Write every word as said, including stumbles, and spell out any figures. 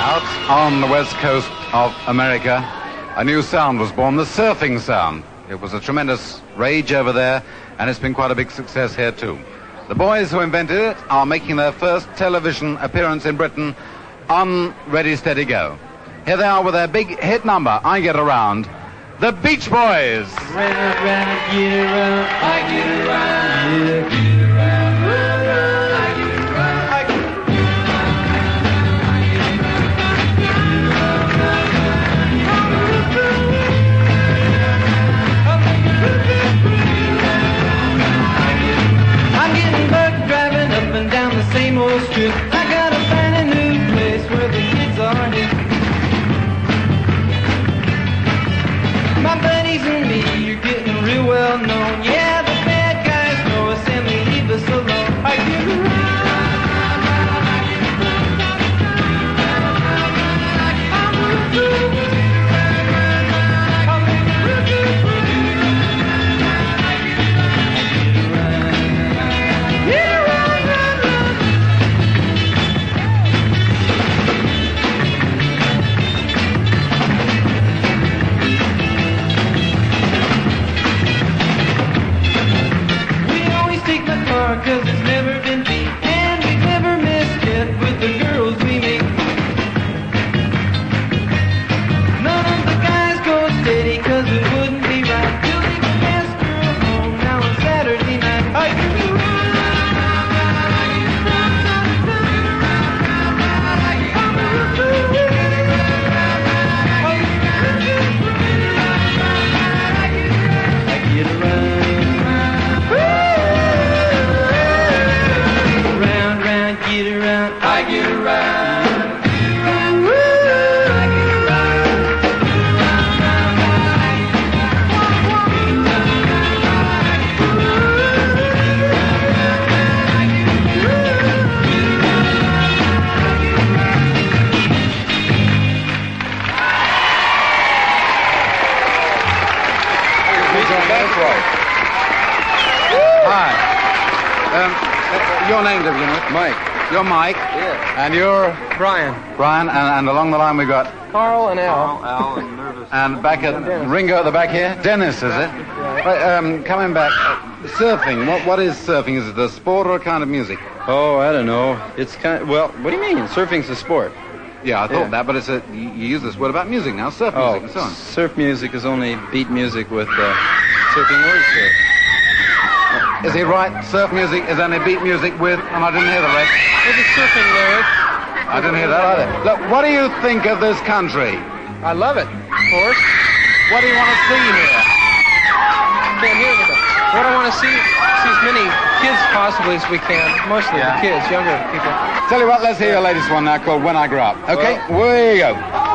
Out on the west coast of America, a new sound was born, the surfing sound. It was a tremendous rage over there, and it's been quite a big success here too. The boys who invented it are making their first television appearance in Britain on Ready, Steady, Go. Here they are with their big hit number, I Get Around, the Beach Boys. Round, round, get around, I get around, yeah, get around, round, round, I get around, I get I'm getting buck driving up and down the same old strip. I gotta find a new place where the kids are hip. My buddies and me are getting real well known. Yeah, the bad guys know us and they leave us alone. I get around. Cause it's never been beat, and we've never missed yet with the girls we meet. None of the guys go steady, cause it wouldn't be right to leave a best girl home now on Saturday night. I get Your name, to begin with? Mike. You're Mike. Yeah. And you're? Brian. Brian, and, and along the line we've got? Carl and Al. Carl, Al, and Nervous. And back at Dennis. Ringo at the back here? Dennis, is it? Yeah. Right, um, coming back, uh, surfing, what, what is surfing? Is it a sport or a kind of music? Oh, I don't know. It's kind of, well, what do you mean? Surfing's a sport. Yeah, I thought Yeah. that, but it's a, you, you use this word about music now, surf Oh, music and so on. surf music is only beat music with uh, surfing words to it. Is he right? Surf music is only beat music with, and I didn't hear the rest. With a surfing lyric. I didn't hear that either. Look, what do you think of this country? I love it, of course. What do you want to see here? Can't hear anything. What I want to see, see as many kids possibly as we can. Mostly Yeah. the kids, younger people. Tell you what, let's hear your latest one now called When I Grow Up. Okay, Well- here you go.